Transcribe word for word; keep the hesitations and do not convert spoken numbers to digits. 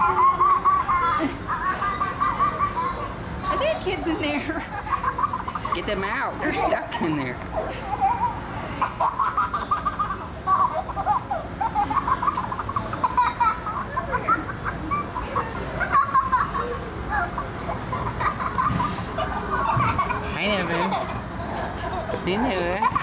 Are there kids in there? Get them out. They're stuck in there. Hi, Evans. You knew it.